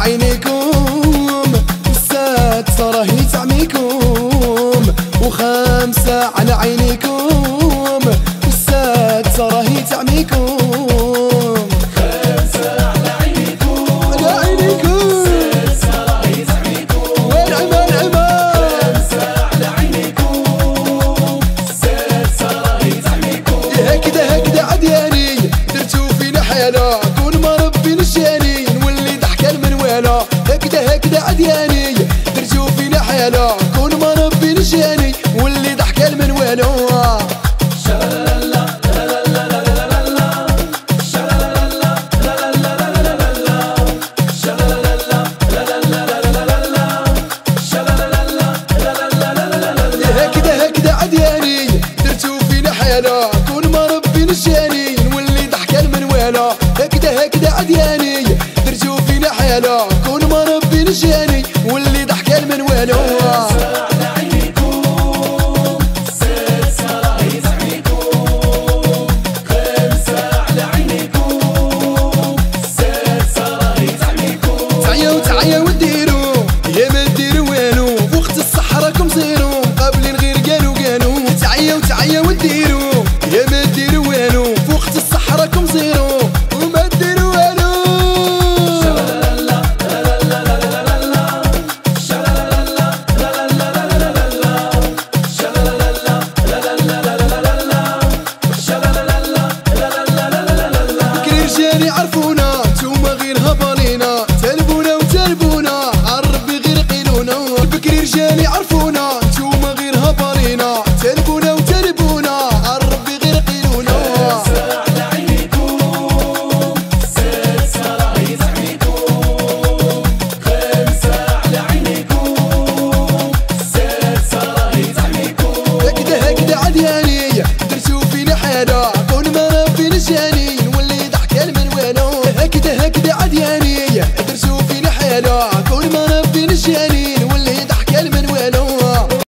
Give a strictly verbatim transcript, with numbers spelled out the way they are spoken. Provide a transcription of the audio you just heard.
عينيكم، السادسة راهي تعميكم، وخامسة على عينيكم، السادسة راهي تعميكم. كون ما ربي نشاني نولي ضحكة المنوالة، هكدا هكدا عدياني درتو فينا حالة، كون ما ربي نشاني نولي ضحكة المنوالة. هكدا هكدا عدياني درتو فينا حالة، كون ما ربي نشاني نولي ضحكة المنوالة، هكدا هكدا عدياني درتو فينا حالة، كون ما ربي نشاني